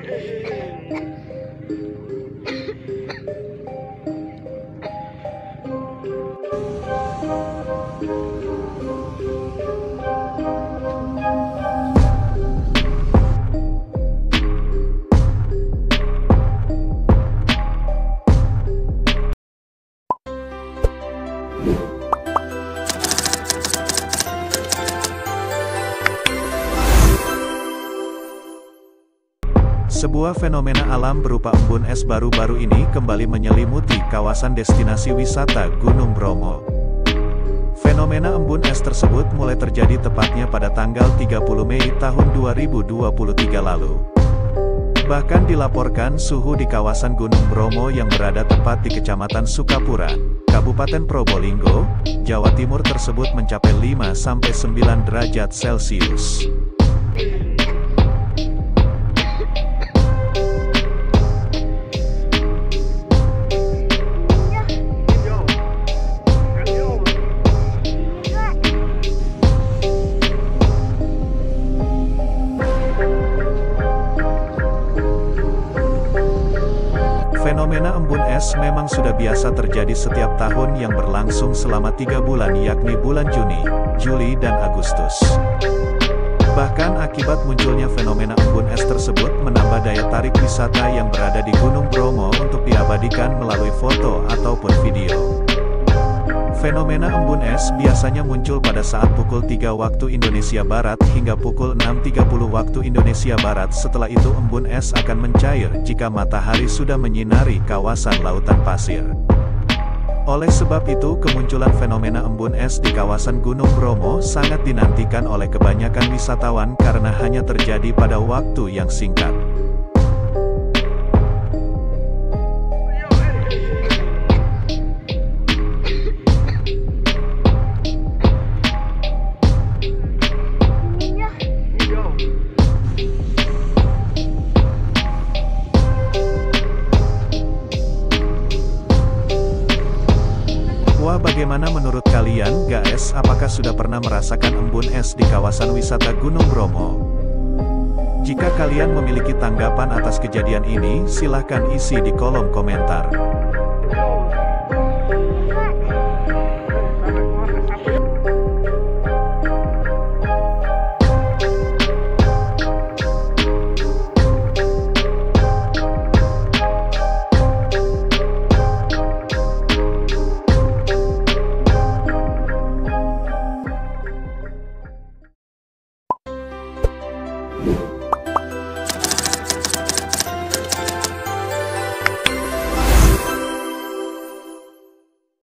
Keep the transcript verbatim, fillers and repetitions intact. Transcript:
Sebuah fenomena alam berupa embun es baru-baru ini kembali menyelimuti kawasan destinasi wisata Gunung Bromo. Fenomena embun es tersebut mulai terjadi tepatnya pada tanggal tiga puluh Mei tahun dua ribu dua puluh tiga lalu. Bahkan dilaporkan suhu di kawasan Gunung Bromo yang berada tepat di Kecamatan Sukapura, Kabupaten Probolinggo, Jawa Timur tersebut mencapai lima sampai sembilan derajat Celcius. Fenomena embun es memang sudah biasa terjadi setiap tahun yang berlangsung selama tiga bulan yakni bulan Juni, Juli dan Agustus. Bahkan akibat munculnya fenomena embun es tersebut menambah daya tarik wisata yang berada di Gunung Bromo untuk diabadikan melalui foto ataupun video. Fenomena embun es biasanya muncul pada saat pukul tiga waktu Indonesia Barat hingga pukul enam tiga puluh waktu Indonesia Barat. Setelah itu embun es akan mencair jika matahari sudah menyinari kawasan lautan pasir. Oleh sebab itu kemunculan fenomena embun es di kawasan Gunung Bromo sangat dinantikan oleh kebanyakan wisatawan karena hanya terjadi pada waktu yang singkat. Wah, bagaimana menurut kalian, guys? Apakah sudah pernah merasakan embun es di kawasan wisata Gunung Bromo? Jika kalian memiliki tanggapan atas kejadian ini, silahkan isi di kolom komentar.